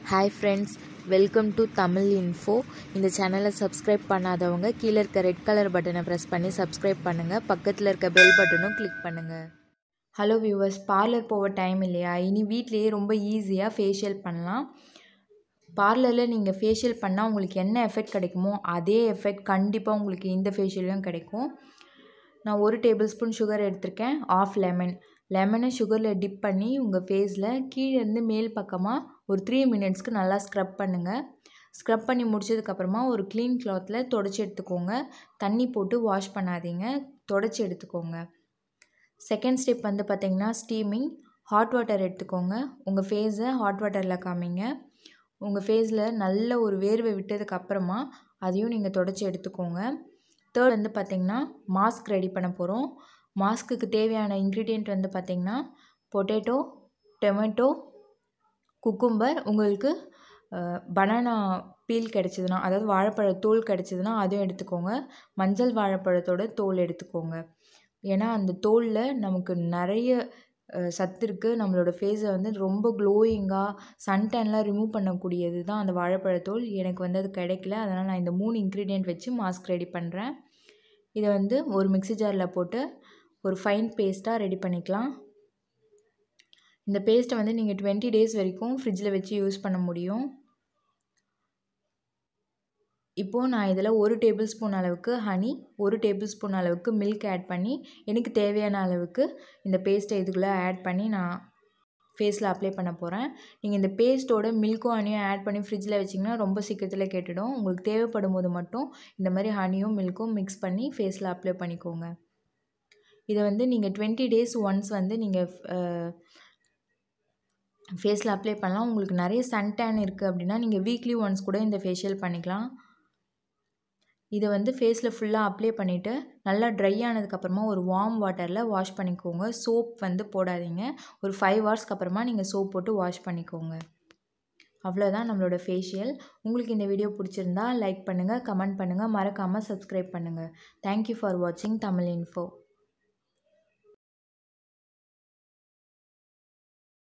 Hi friends, welcome to Tamil Info. இந்த சேனலை subscribe பண்ணாதவங்க கீழே இருக்க ரெட் கலர் பட்டனை ப்ரெஸ் பண்ணி சப்ஸ்கிரைப் பண்ணுங்கள். பக்கத்தில் இருக்க பெல் பட்டனும் கிளிக் பண்ணுங்கள். ஹலோ வியூவர்ஸ், பார்லர் போக டைம் இல்லையா? இனி வீட்லேயே ரொம்ப ஈஸியாக ஃபேஷியல் பண்ணலாம். பார்லரில் நீங்கள் ஃபேஷியல் பண்ணால் உங்களுக்கு என்ன எஃபெக்ட் கிடைக்குமோ அதே எஃபெக்ட் கண்டிப்பாக உங்களுக்கு இந்த ஃபேஷியல்லையும் கிடைக்கும். நான் 1 டேபிள் ஸ்பூன் சுகர் எடுத்திருக்கேன். ஆஃப் லெமனை சுகரில் டிப் பண்ணி உங்கள் ஃபேஸில் கீழேருந்து மேல் பக்கமாக ஒரு 3 மினிட்ஸ்க்கு நல்லா ஸ்க்ரப் பண்ணுங்கள். ஸ்க்ரப் பண்ணி முடிச்சதுக்கப்புறமா ஒரு க்ளீன் கிளாத்தில் தொடச்சி எடுத்துக்கோங்க. தண்ணி போட்டு வாஷ் பண்ணாதீங்க, தொடச்சி எடுத்துக்கோங்க. செகண்ட் ஸ்டெப் வந்து பார்த்திங்கன்னா ஸ்டீமிங். ஹாட் வாட்டர் எடுத்துக்கோங்க. உங்கள் ஃபேஸை ஹாட் வாட்டரில் காமிங்க. உங்கள் ஃபேஸில் நல்ல ஒரு வேர்வை விட்டதுக்கப்புறமா அதையும் நீங்கள் தொடச்சி எடுத்துக்கோங்க. தேர்ட் வந்து பார்த்திங்கன்னா மாஸ்க் ரெடி பண்ண போகிறோம். மாஸ்க்குக்கு தேவையான இன்க்ரீடியண்ட் வந்து பார்த்திங்கன்னா பொட்டேட்டோ, டொமேட்டோ, குக்கும்பர், உங்களுக்கு பனானா பீல் கிடச்சிதுன்னா, அதாவது வாழைப்பழ தோல் கிடச்சிதுன்னா அதுவும் எடுத்துக்கோங்க. மஞ்சள் வாழைப்பழத்தோட தோல் எடுத்துக்கோங்க. ஏன்னா அந்த தோலில் நமக்கு நிறைய சத்து இருக்குது. நம்மளோட ஃபேஸை வந்து ரொம்ப க்ளோயிங்காக சன்டேன்லாம் ரிமூவ் பண்ணக்கூடியது தான் அந்த வாழைப்பழத்தோல். எனக்கு வந்து அது கிடைக்கல, அதனால் நான் இந்த 3 இன்க்ரீடியண்ட் வச்சு மாஸ்க் ரெடி பண்ணுறேன். இதை வந்து ஒரு மிக்ஸி ஜாரில் போட்டு ஒரு ஃபைன் பேஸ்ட்டாக ரெடி பண்ணிக்கலாம். இந்த பேஸ்ட்டை வந்து நீங்கள் 20 டேஸ் வரைக்கும் ஃப்ரிட்ஜில் வச்சு யூஸ் பண்ண முடியும். இப்போது நான் இதில் 1 டேபிள் ஸ்பூன் அளவுக்கு ஹனி, 1 டேபிள் ஸ்பூன் அளவுக்கு மில்க் ஆட் பண்ணி எனக்கு தேவையான அளவுக்கு இந்த பேஸ்ட்டை இதுக்குள்ளே ஆட் பண்ணி நான் ஃபேஸில் அப்ளை பண்ண போகிறேன். நீங்கள் இந்த பேஸ்ட்டோட மில்க்கும் ஹனியும் ஆட் பண்ணி ஃப்ரிட்ஜில் வச்சிங்கன்னா ரொம்ப சீக்கிரத்தில் கெட்டுடும். உங்களுக்கு தேவைப்படும் போது மட்டும் இந்த மாதிரி ஹனியும் மில்க்கும் மிக்ஸ் பண்ணி ஃபேஸில் அப்ளை பண்ணிக்கோங்க. இதை வந்து நீங்கள் 20 டேஸ் ஒன்ஸ் வந்து நீங்கள் ஃபேஸில் அப்ளை பண்ணலாம். உங்களுக்கு நிறைய சன்டேன் இருக்குது அப்படின்னா நீங்கள் வீக்லி ஒன்ஸ் கூட இந்த ஃபேஷியல் பண்ணிக்கலாம். இதை வந்து ஃபேஸில் ஃபுல்லாக அப்ளை பண்ணிவிட்டு நல்லா ட்ரை ஆனதுக்கப்புறமா ஒரு வார்ம் வாட்டரில் வாஷ் பண்ணிக்கோங்க. சோப் வந்து போடாதீங்க. ஒரு 5 ஹவர்ஸ்க்கு அப்புறமா நீங்கள் சோப் போட்டு வாஷ் பண்ணிக்கோங்க. அவ்வளோதான் நம்மளோட ஃபேஷியல். உங்களுக்கு இந்த வீடியோ பிடிச்சிருந்தா லைக் பண்ணுங்கள், கமெண்ட் பண்ணுங்கள், மறக்காமல் சப்ஸ்கிரைப் பண்ணுங்கள். தேங்க்யூ ஃபார் வாட்சிங் தமிழ் இன்ஃபோ.